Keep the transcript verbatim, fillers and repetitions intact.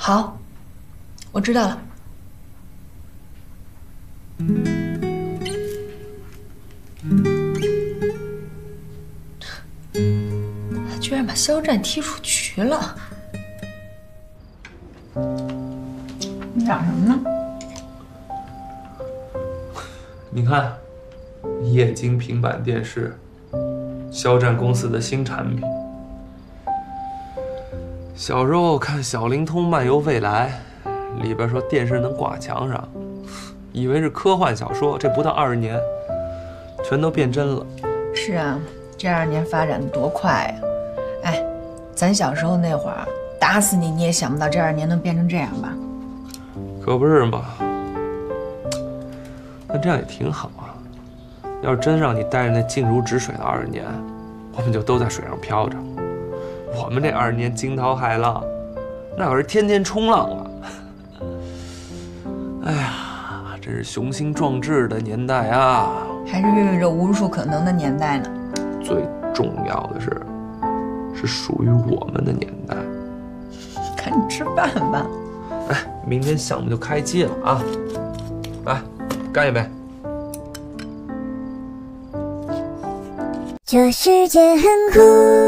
好，我知道了。他居然把肖战踢出局了！你嚷什么呢？ 你看，液晶平板电视，肖战公司的新产品。小时候看《小灵通漫游未来》，里边说电视能挂墙上，以为是科幻小说，这不到二十年，全都变真了。 是啊，这二十年发展的多快呀！哎，咱小时候那会儿，打死你你也想不到这二十年能变成这样吧？ 可不是嘛。那这样也挺好啊。要是真让你待着那静如止水的二十年，我们就都在水上漂着。我们这二十年惊涛骇浪，那可是天天冲浪啊！哎呀，真是雄心壮志的年代啊！ 还是孕育着无数可能的年代呢。 最重要的是，是属于我们的年代。 赶紧吃饭吧。 哎，明天项目就开机了啊！来，干一杯。 这世界很酷。